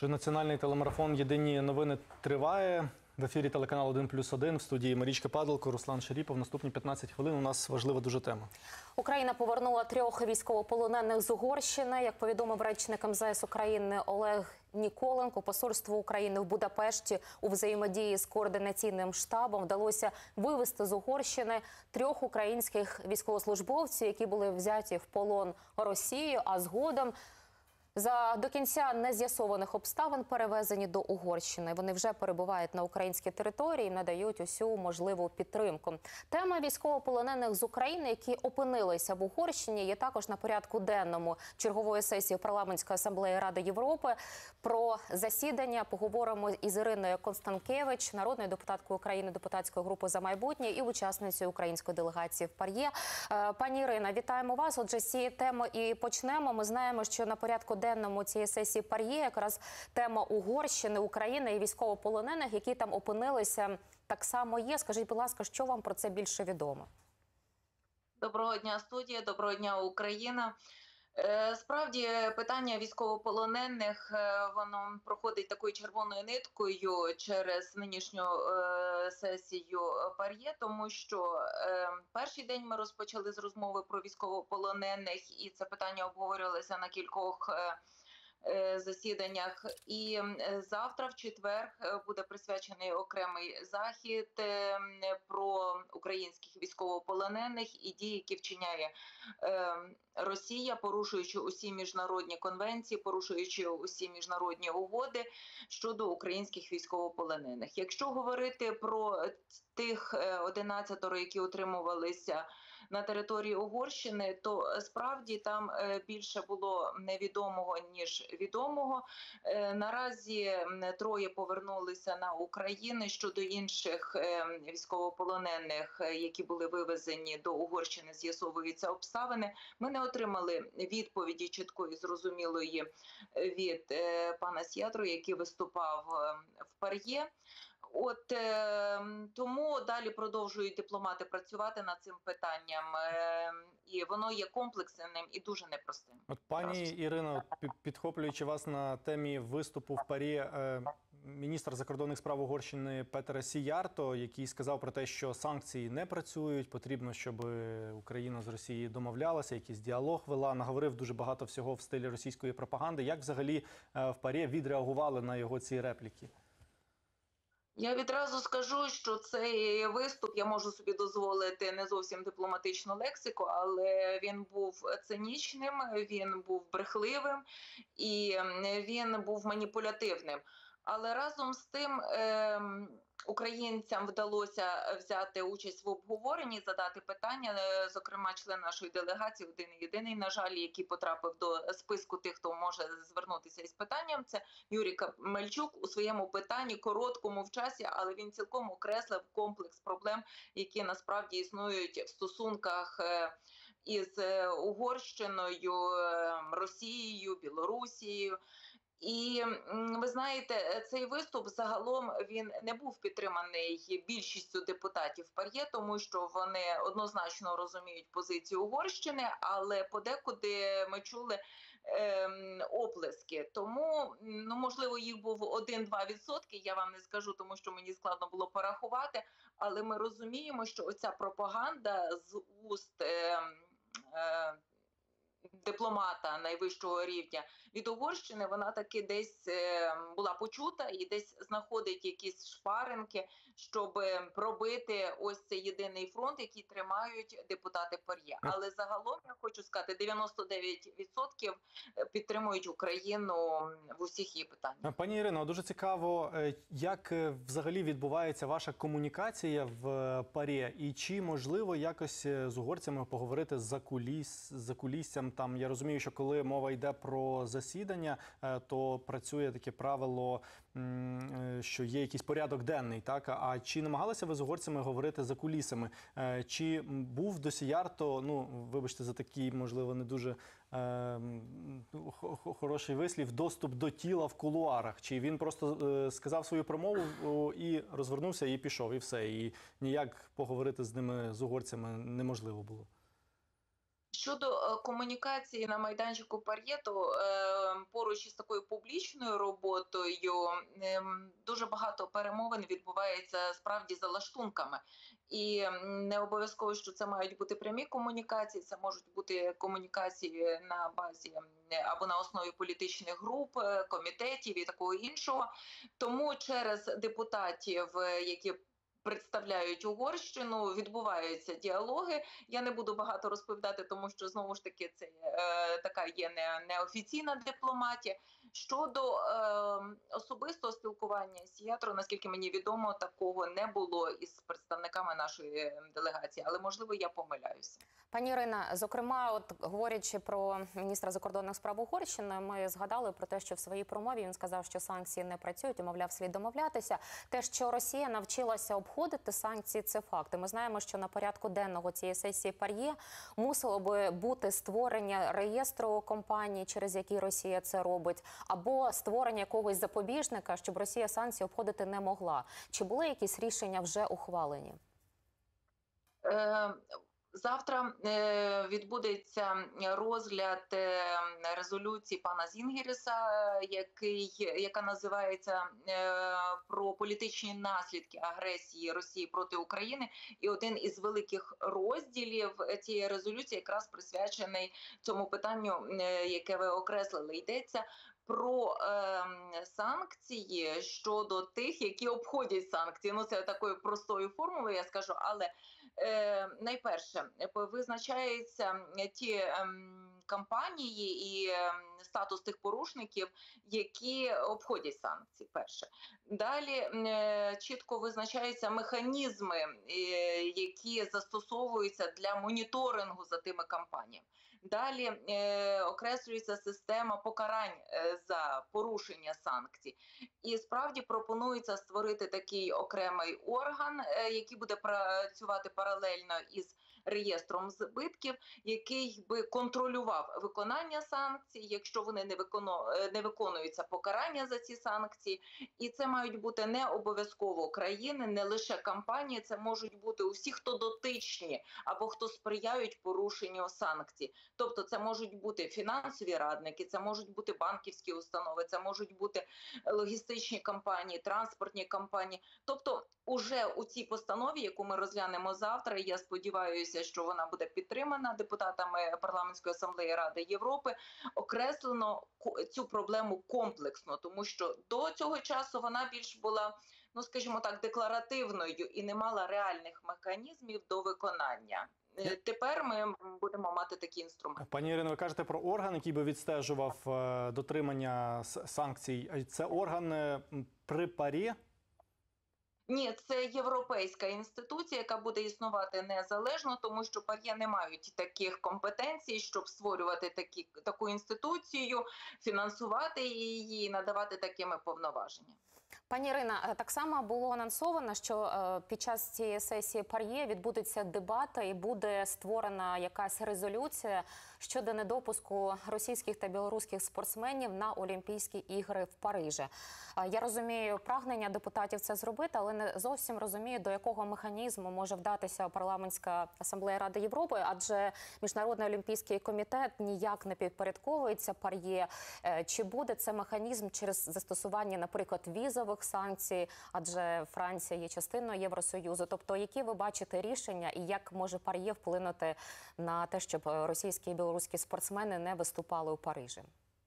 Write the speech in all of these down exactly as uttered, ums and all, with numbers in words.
Отже, національний телемарафон «Єдині новини» триває. В ефірі телеканал один плюс один, в студії Марічка Падалко, Руслан Шаріпов. Наступні п'ятнадцять хвилин у нас важлива дуже тема. Україна повернула трьох військовополонених з Угорщини. Як повідомив речник ем зе ес України Олег Ніколенко, посольство України в Будапешті у взаємодії з координаційним штабом вдалося вивезти з Угорщини трьох українських військовослужбовців, які були взяті в полон Росією, а згодом за до кінця нез'ясованих обставин перевезені до Угорщини. Вони вже перебувають на українській території і надають усю можливу підтримку. Тема військовополонених з України, які опинилися в Угорщині, є також на порядку денному чергової сесії Парламентської асамблеї Ради Європи. Про засідання поговоримо із Іриною Констанкевич, народною депутаткою України депутатської групи «За майбутнє» і учасницею української делегації в ПАРЄ. Пані Ірина, вітаємо вас. Отже, з цієї теми і почнемо. Ми знаємо, що на порядку денному цієї сесії ПАРЄ якраз тема Угорщини, України і військовополонених, які там опинилися, так само є. Скажіть, будь ласка, що вам про це більше відомо? Доброго дня, студія, доброго дня, Україна. Справді, питання військовополонених, воно проходить такою червоною ниткою через нинішню сесію ПАРЄ, тому що перший день ми розпочали з розмови про військовополонених, і це питання обговорювалося на кількох засіданнях. І завтра, в четвер, буде присвячений окремий захід про українських військовополонених і дії, які вчиняє Росія, порушуючи усі міжнародні конвенції, порушуючи усі міжнародні угоди щодо українських військовополонених. Якщо говорити про тих одинадцятеро, які утримувалися на території Угорщини, то справді там більше було невідомого, ніж відомого. Наразі троє повернулися на Україну. Щодо інших військовополонених, які були вивезені до Угорщини, з'ясовуються обставини. Ми не отримали відповіді чіткої, зрозумілої від пана Сєдру, який виступав в ПАРЄ. От е, тому далі продовжують дипломати працювати над цим питанням, е, і воно є комплексним і дуже непростим. От, пані Ірино, підхоплюючи вас на темі виступу в ПАРЄ, е, міністр закордонних справ Угорщини Петер Сіярто, який сказав про те, що санкції не працюють, потрібно, щоб Україна з Росією домовлялася, якийсь діалог вела, наговорив дуже багато всього в стилі російської пропаганди. Як взагалі е, в ПАРЄ відреагували на його ці репліки? Я відразу скажу, що цей виступ, я можу собі дозволити не зовсім дипломатичну лексику, але він був цинічним, він був брехливим і він був маніпулятивним. Але разом з тим е українцям вдалося взяти участь в обговоренні, задати питання, зокрема член нашої делегації, один і єдиний, на жаль, який потрапив до списку тих, хто може звернутися із питанням, це Юрій Мельчук у своєму питанні, короткому в часі, але він цілком окреслив комплекс проблем, які насправді існують в стосунках із Угорщиною, Росією, Білорусією. І ви знаєте, цей виступ загалом він не був підтриманий більшістю депутатів ПАРЄ, тому що вони однозначно розуміють позицію Угорщини, але подекуди ми чули е, оплески. Тому, ну, можливо, їх був один-два відсотки, я вам не скажу, тому що мені складно було порахувати, але ми розуміємо, що оця пропаганда з уст е, е, дипломата найвищого рівня від Угорщини, вона таки десь була почута і десь знаходить якісь шпаринки, щоб пробити ось цей єдиний фронт, який тримають депутати ПАРЄ. Але загалом, я хочу сказати, дев'яносто дев'ять відсотків підтримують Україну в усіх її питаннях. Пані Ірино, дуже цікаво, як взагалі відбувається ваша комунікація в ПАРЄ і чи можливо якось з угорцями поговорити за куліс, за куліссям. Там я розумію, що коли мова йде про засідання, то працює таке правило, що є якийсь порядок денний, так? А чи намагалися ви з угорцями говорити за кулісами? Чи був до Сіярто, ну, вибачте за такий, можливо, не дуже е, хороший вислів, доступ до тіла в кулуарах? Чи він просто е, сказав свою промову і розвернувся і пішов, і все? І ніяк поговорити з ними, з угорцями, неможливо було? Щодо е, комунікації на майданчику ПАРЄ, то е, поруч із такою публічною роботою ем, дуже багато перемовин відбувається справді за лаштунками. І м, не обов'язково, що це мають бути прямі комунікації, це можуть бути комунікації на базі м, або на основі політичних груп, е, комітетів і такого іншого. Тому через депутатів, е, які представляють Угорщину, відбуваються діалоги. Я не буду багато розповідати, тому що знову ж таки це е, така є не, неофіційна дипломатія. Щодо е, особистого спілкування з Сіатру, наскільки мені відомо, такого не було із представниками нашої делегації, але можливо я помиляюся. Пані Ірина, зокрема, от говорячи про міністра закордонних справ Угорщини, ми згадали про те, що в своїй промові він сказав, що санкції не працюють, і, мовляв, слід домовлятися. Те, що Росія навчилася обходити санкції, це факт. І ми знаємо, що на порядку денного цієї сесії ПАРЄ мусило би бути створення реєстру компаній, через які Росія це робить, або створення якогось запобіжника, щоб Росія санкції обходити не могла. Чи були якісь рішення вже ухвалені? Е, Завтра е, відбудеться розгляд е, резолюції пана Зінгеріса, який, яка називається е, про політичні наслідки агресії Росії проти України. І один із великих розділів цієї резолюції якраз присвячений цьому питанню, е, яке ви окреслили. Йдеться про е, санкції щодо тих, які обходять санкції. Ну, це такою простою формулою, я скажу, але е, найперше визначаються ті е, компанії і е, статус тих порушників, які обходять санкції, перше. Далі е, чітко визначаються механізми, е, які застосовуються для моніторингу за тими компаніями. Далі е, окреслюється система покарань е, за порушення санкцій. І справді пропонується створити такий окремий орган, е, який буде працювати паралельно із реєстром збитків, який би контролював виконання санкцій, якщо вони не, викону... не виконуються, покарання за ці санкції. І це мають бути не обов'язково країни, не лише компанії, це можуть бути усі, хто дотичні або хто сприяють порушенню санкцій. Тобто це можуть бути фінансові радники, це можуть бути банківські установи, це можуть бути логістичні компанії, транспортні компанії. Тобто уже у цій постанові, яку ми розглянемо завтра, я сподіваюся, що вона буде підтримана депутатами Парламентської асамблеї Ради Європи, окреслено цю проблему комплексно, тому що до цього часу вона більш була, ну скажімо так, декларативною і не мала реальних механізмів до виконання. Тепер ми будемо мати такі інструменти. Пані Ірино, ви кажете про орган, який би відстежував е, дотримання санкцій. Це орган е, при ПАРЄ? Ні, це європейська інституція, яка буде існувати незалежно, тому що ПАРЄ не мають таких компетенцій, щоб створювати такі, таку інституцію, фінансувати її і надавати такими повноваження. Пані Ірина, так само було анонсовано, що під час цієї сесії ПАРЄ відбудуться дебати і буде створена якась резолюція щодо недопуску російських та білоруських спортсменів на Олімпійські ігри в Парижі. Я розумію прагнення депутатів це зробити, але не зовсім розумію, до якого механізму може вдатися Парламентська асамблея Ради Європи, адже Міжнародний олімпійський комітет ніяк не підпорядковується ПАРЄ. Чи буде це механізм через застосування, наприклад, візових санкцій, адже Франція є частиною Євросоюзу. Тобто, які ви бачите рішення і як може ПАРЄ вплинути на те, щоб російські і білоруські спортсмени не виступали у Парижі?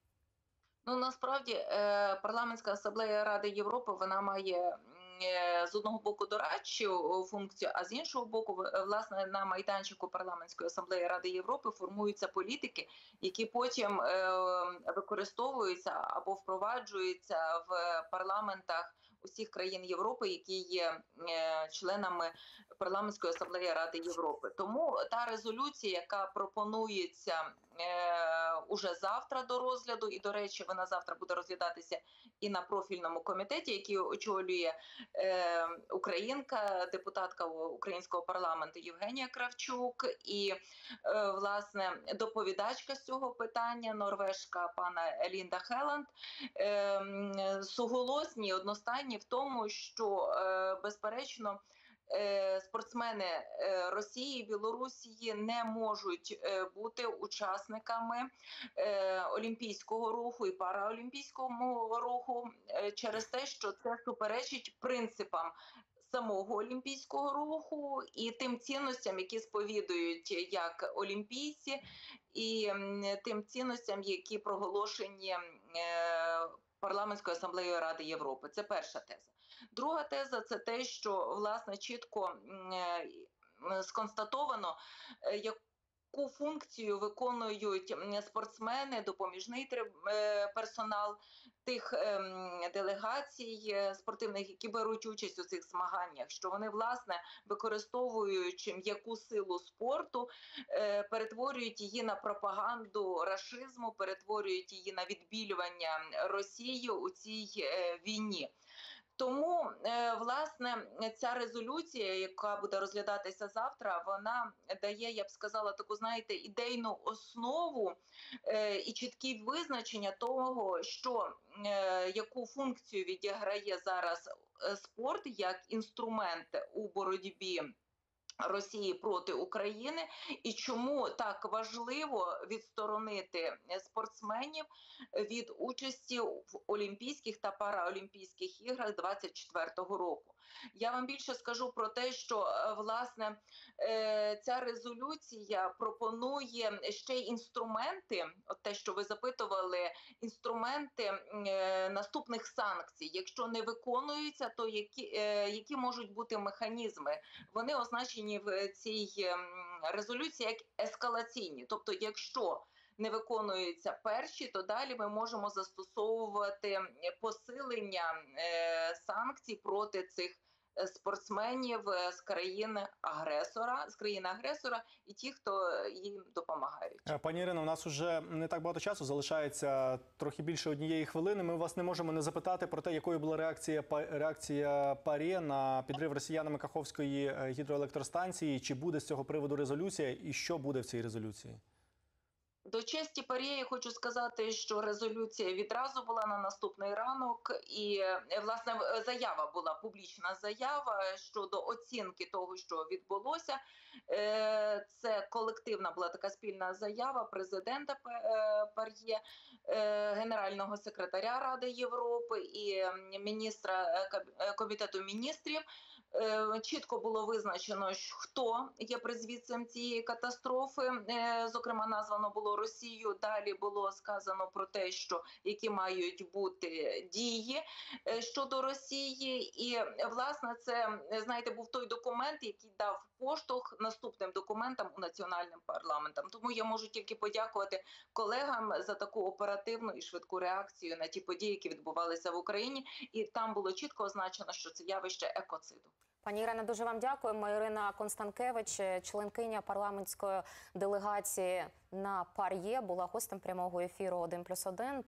Ну, насправді, Парламентська асамблея Ради Європи, вона має з одного боку дорадчу функцію, а з іншого боку, власне, на майданчику Парламентської асамблеї Ради Європи формуються політики, які потім використовуються або впроваджуються в парламентах усіх країн Європи, які є членами Парламентської асамблеї Ради Європи. Тому та резолюція, яка пропонується е, уже завтра до розгляду, і, до речі, вона завтра буде розглядатися і на профільному комітеті, який очолює е, українка, депутатка українського парламенту Євгенія Кравчук, і, е, власне, доповідачка з цього питання, норвежка пана Лінда Хеланд, е, суголосні, одностайні в тому, що, е, безперечно, е, спортсмени е, Росії, Білорусі не можуть е, бути учасниками е, олімпійського руху і параолімпійського руху е, через те, що це суперечить принципам самого олімпійського руху і тим цінностям, які сповідують як олімпійці, і м, тим цінностям, які проголошені е, Парламентською асамблеєю Ради Європи. Це перша теза. Друга теза – це те, що, власне, чітко м, е, сконстатовано, е, як яку функцію виконують спортсмени, допоміжний е, персонал тих е, делегацій е, спортивних, які беруть участь у цих змаганнях, що вони, власне, використовуючи м'яку силу спорту, е, перетворюють її на пропаганду рашизму, перетворюють її на відбілювання Росії у цій е, війні. Тому, власне, ця резолюція, яка буде розглядатися завтра, вона дає, я б сказала, таку, знаєте, ідейну основу і чіткі визначення того, що, яку функцію відіграє зараз спорт як інструмент у боротьбі Росії проти України, і чому так важливо відсторонити спортсменів від участі в Олімпійських та Параолімпійських іграх двадцять четвертого року. Я вам більше скажу про те, що, власне, ця резолюція пропонує ще й інструменти, от те, що ви запитували, інструменти наступних санкцій. Якщо не виконуються, то які, які можуть бути механізми? Вони означені в цій резолюції як ескалаційні. Тобто, якщо не виконуються перші, то далі ми можемо застосовувати посилення е, санкцій проти цих спортсменів з країни-агресора, з країни-агресора і ті, хто їм допомагають. Пані Ірино, у нас вже не так багато часу, залишається трохи більше однієї хвилини. Ми вас не можемо не запитати про те, якою була реакція, реакція ПАРЄ на підрив росіянами Каховської гідроелектростанції. Чи буде з цього приводу резолюція і що буде в цій резолюції? До честі ПАРЄ я хочу сказати, що резолюція відразу була на наступний ранок, і, власне, заява була, публічна заява щодо оцінки того, що відбулося. Це колективна була така спільна заява президента ПАРЄ, генерального секретаря Ради Європи і міністра Комітету міністрів. Чітко було визначено, хто є призвідцем цієї катастрофи, зокрема названо було Росію, далі було сказано про те, що які мають бути дії щодо Росії. І, власне, це, знаєте, був той документ, який дав поштовх наступним документам у національним парламентам. Тому я можу тільки подякувати колегам за таку оперативну і швидку реакцію на ті події, які відбувалися в Україні. І там було чітко означено, що це явище екоциду. Пані Ірино, дуже вам дякуємо. Ірина Констанкевич, членкиня парламентської делегації на ПАРЄ, була гостем прямого ефіру один плюс один.